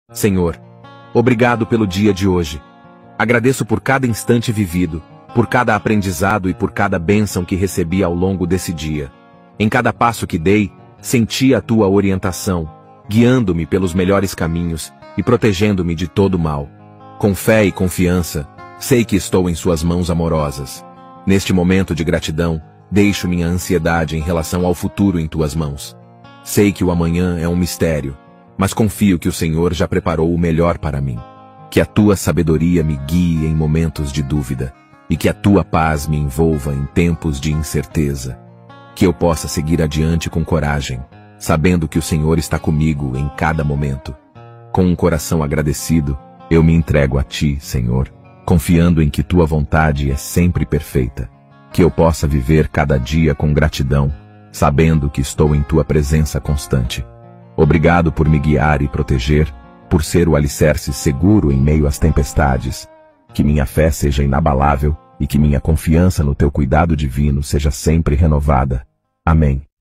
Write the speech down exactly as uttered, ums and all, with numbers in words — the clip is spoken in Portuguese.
Senhor, obrigado pelo dia de hoje. Agradeço por cada instante vivido, por cada aprendizado e por cada bênção que recebi ao longo desse dia. Em cada passo que dei, senti a tua orientação, guiando-me pelos melhores caminhos e protegendo-me de todo mal. Com fé e confiança, sei que estou em suas mãos amorosas. Neste momento de gratidão, deixo minha ansiedade em relação ao futuro em tuas mãos. Sei que o amanhã é um mistério, mas confio que o Senhor já preparou o melhor para mim. Que a tua sabedoria me guie em momentos de dúvida, e que a tua paz me envolva em tempos de incerteza. Que eu possa seguir adiante com coragem, sabendo que o Senhor está comigo em cada momento. Com um coração agradecido, eu me entrego a ti, Senhor, confiando em que tua vontade é sempre perfeita. Que eu possa viver cada dia com gratidão, sabendo que estou em tua presença constante. Obrigado por me guiar e proteger, por ser o alicerce seguro em meio às tempestades. Que minha fé seja inabalável e que minha confiança no teu cuidado divino seja sempre renovada. Amém.